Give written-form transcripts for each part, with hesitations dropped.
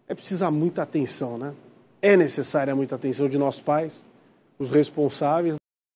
é precisar muita atenção, né? É necessária muita atenção de nossos pais, os responsáveis.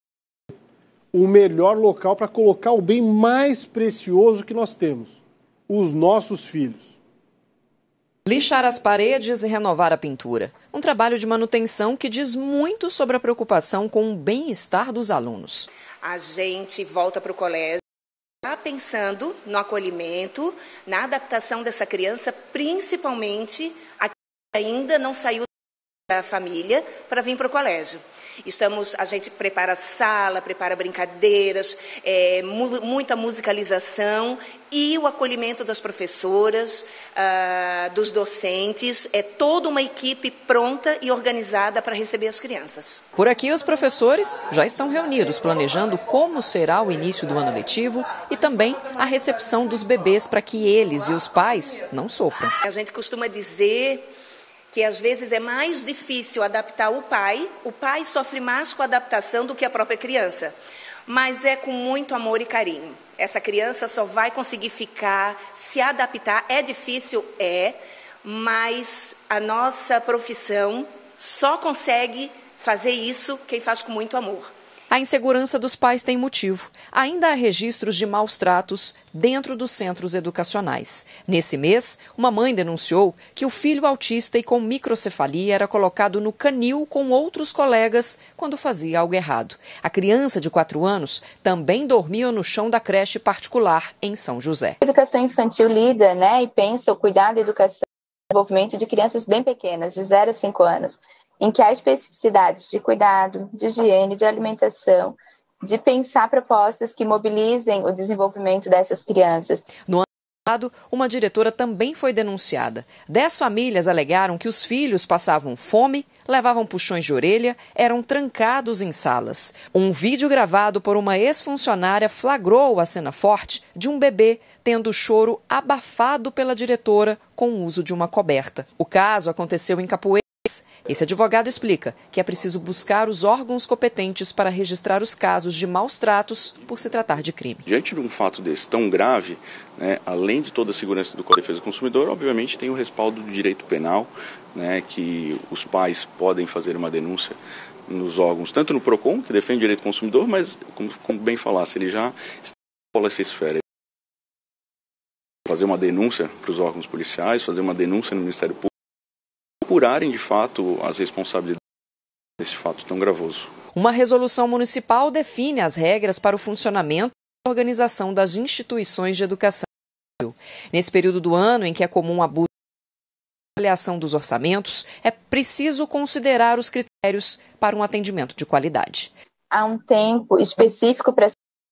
O melhor local para colocar o bem mais precioso que nós temos, os nossos filhos. Lixar as paredes e renovar a pintura. Um trabalho de manutenção que diz muito sobre a preocupação com o bem-estar dos alunos. A gente volta para o colégio já pensando no acolhimento, na adaptação dessa criança, principalmente a que ainda não saiu da família para vir para o colégio. A gente prepara sala, prepara brincadeiras, muita musicalização e o acolhimento das professoras, dos docentes, toda uma equipe pronta e organizada para receber as crianças. Por aqui, os professores já estão reunidos, planejando como será o início do ano letivo e também a recepção dos bebês para que eles e os pais não sofram. A gente costuma dizer que às vezes é mais difícil adaptar o pai sofre mais com a adaptação do que a própria criança, mas é com muito amor e carinho. Essa criança só vai conseguir se adaptar, é difícil, mas a nossa profissão só consegue fazer isso quem faz com muito amor. A insegurança dos pais tem motivo. Ainda há registros de maus tratos dentro dos centros educacionais. Nesse mês, uma mãe denunciou que o filho autista e com microcefalia era colocado no canil com outros colegas quando fazia algo errado. A criança de 4 anos também dormia no chão da creche particular em São José. A educação infantil lida, e pensa o cuidado e educação e desenvolvimento de crianças bem pequenas, de 0 a 5 anos. Em que há especificidades de cuidado, de higiene, de alimentação, de pensar propostas que mobilizem o desenvolvimento dessas crianças. No ano passado, uma diretora também foi denunciada. 10 famílias alegaram que os filhos passavam fome, levavam puxões de orelha, eram trancados em salas. Um vídeo gravado por uma ex-funcionária flagrou a cena forte de um bebê tendo o choro abafado pela diretora com o uso de uma coberta. O caso aconteceu em Capoeira. Esse advogado explica que é preciso buscar os órgãos competentes para registrar os casos de maus tratos por se tratar de crime. Diante de um fato desse tão grave, além de toda a segurança do Código de Defesa do Consumidor, obviamente tem o respaldo do direito penal, que os pais podem fazer uma denúncia nos órgãos, tanto no PROCON, que defende o direito do consumidor, mas, como bem falasse, ele já está nessa esfera. Fazer uma denúncia para os órgãos policiais, fazer uma denúncia no Ministério Público, apurarem de fato as responsabilidades desse fato tão gravoso. Uma resolução municipal define as regras para o funcionamento e organização das instituições de educação. Nesse período do ano em que é comum abuso e avaliação dos orçamentos, é preciso considerar os critérios para um atendimento de qualidade. Há um tempo específico para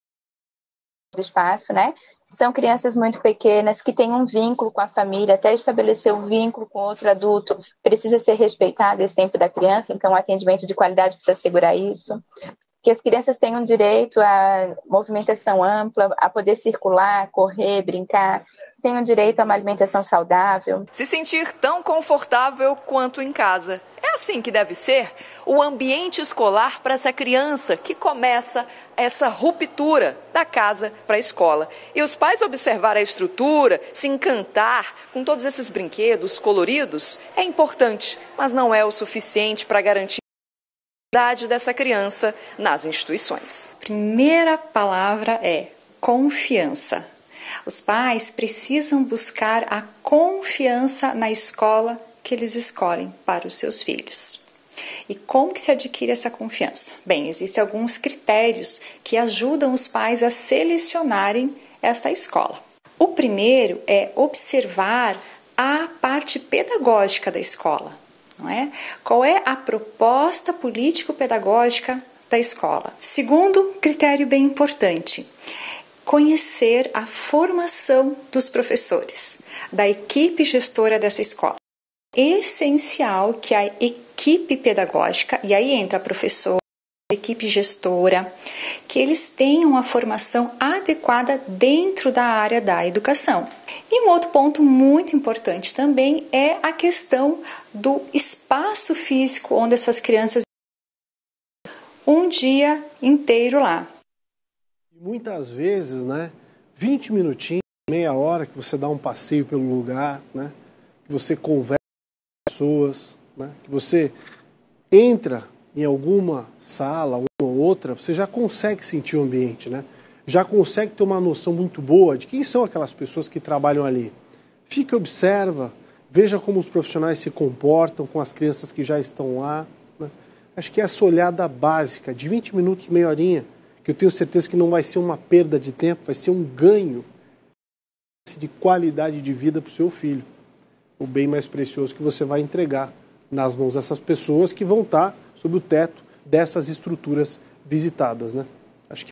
o espaço, São crianças muito pequenas que têm um vínculo com a família, até estabelecer um vínculo com outro adulto, precisa ser respeitado esse tempo da criança, então o atendimento de qualidade precisa assegurar isso. Que as crianças tenham direito à movimentação ampla, a poder circular, correr, brincar, tenham direito a uma alimentação saudável. Se sentir tão confortável quanto em casa. É assim que deve ser o ambiente escolar para essa criança que começa essa ruptura da casa para a escola. E os pais observar a estrutura, se encantar com todos esses brinquedos coloridos é importante, mas não é o suficiente para garantir a qualidade dessa criança nas instituições. Primeira palavra é confiança. Os pais precisam buscar a confiança na escola que eles escolhem para os seus filhos. E como que se adquire essa confiança? Bem, existem alguns critérios que ajudam os pais a selecionarem essa escola. O primeiro é observar a parte pedagógica da escola, não é? Qual é a proposta político-pedagógica da escola? Segundo critério bem importante, conhecer a formação dos professores, da equipe gestora dessa escola. Essencial que a equipe pedagógica, e aí entra a professora, a equipe gestora, que eles tenham a formação adequada dentro da área da educação. E um outro ponto muito importante também é a questão do espaço físico onde essas crianças um dia inteiro lá. Muitas vezes, 20 minutinhos, meia hora que você dá um passeio pelo lugar, que você conversa pessoas, né? Que você entra em alguma sala, uma ou outra, você já consegue sentir o ambiente, né? Já consegue ter uma noção muito boa de quem são aquelas pessoas que trabalham ali. Fica, observa, veja como os profissionais se comportam com as crianças que já estão lá, né? Acho que essa olhada básica, de 20 minutos, meia horinha, que eu tenho certeza que não vai ser uma perda de tempo, vai ser um ganho de qualidade de vida para o seu filho. O bem mais precioso que você vai entregar nas mãos dessas pessoas que vão estar sob o teto dessas estruturas visitadas, né?